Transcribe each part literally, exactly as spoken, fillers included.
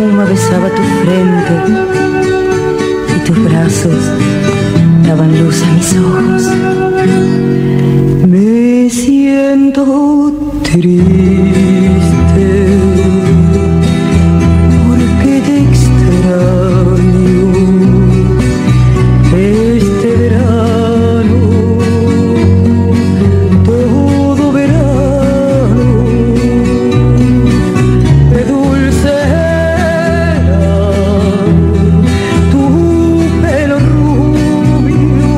espuma besaba tu frente y tus brazos daban luz a mis ojos. Me siento triste porque te extraño. Este verano, todo verano, de dulce era tu pelo rubio,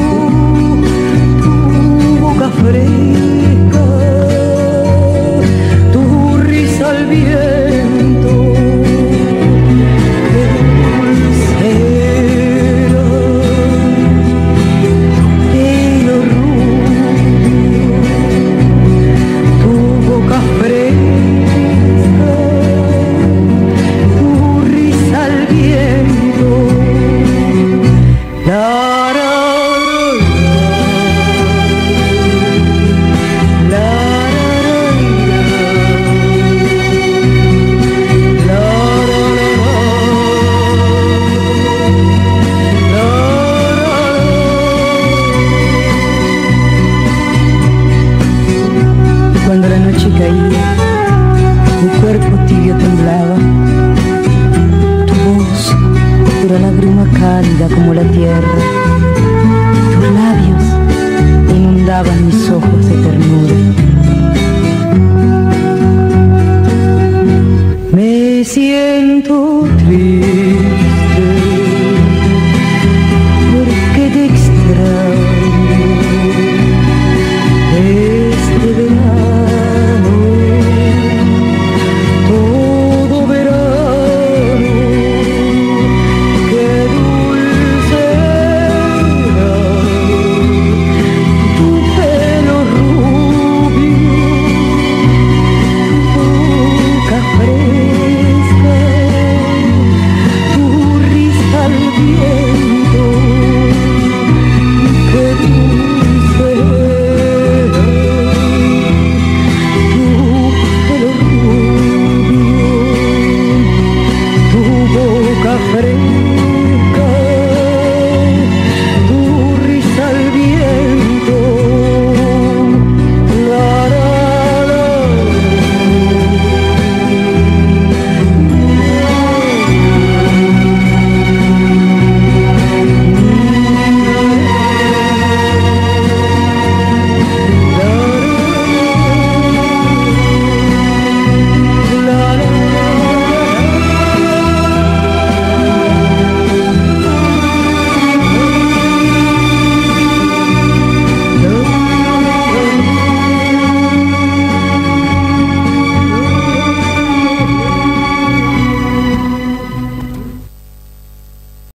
tu boca fresca, tu risa al viento. Qué dulce era tu pelo rubio, tu boca fresca, tu risa al viento. La, ra, ra, la, ra, ra, la, ra, ra. Y cuando la noche caía, mi cuerpo tibio temblaba. Tu voz era la bruma cálida como la tierra. Tus labios inundaban mis ojos de ternura. Me siento triste porque te extraño.